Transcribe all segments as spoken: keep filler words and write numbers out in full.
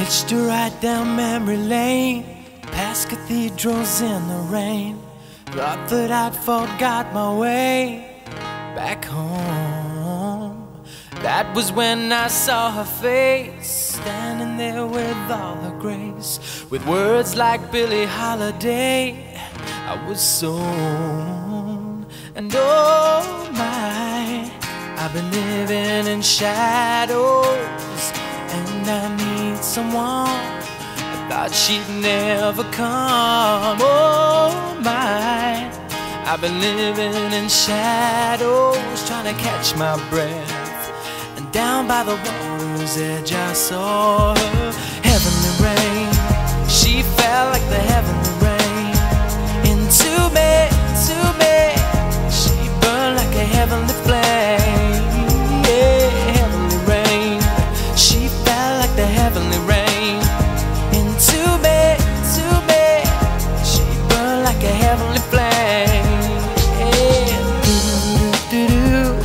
Hitched a ride down memory lane, past cathedrals in the rain. Thought that I'd forgot my way back home. That was when I saw her face, standing there with all her grace. With words like Billie Holiday, I was sown. And oh my, I've been living in shadows, and I need someone. I thought she'd never come. Oh my, I've been living in shadows, trying to catch my breath. And down by the water's edge I saw her. Heavenly rain, she fell like the heavenly rain into me, to me. She burned like a heavenly flame. Yeah, heavenly rain, she fell like the heavenly rain into me, to me. She burned like a heavenly flame. Yeah. Do-do-do-do-do.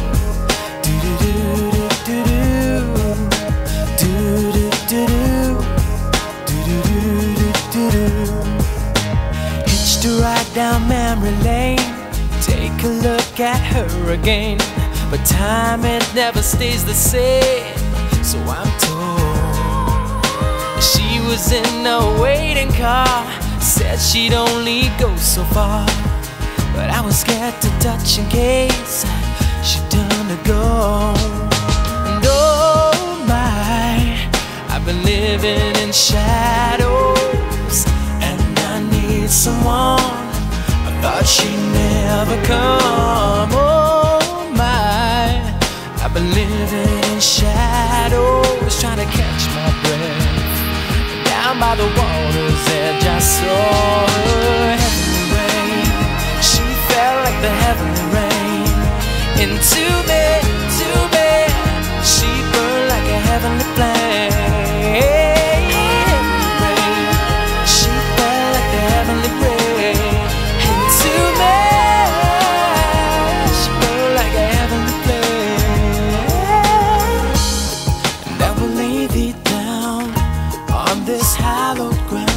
Hitched a ride down memory lane, take a look at her again. But time, it never stays the same, so I'm told. She was in a waiting car, said she'd only go so far. But I was scared to touch in case she'd turn to go. And oh my, I've been living in shadows, and I need someone. I thought she'd never come. Oh my, I've been living in shadows, trying to catch my breath. Down by the water's edge I saw her. Heavenly rain, she fell like the heavenly rain into me, to me. She burned like a heavenly flame. Heavenly rain, she fell like the heavenly rain into me. She burned like a heavenly flame. And I will lay thee down on this hallowed ground.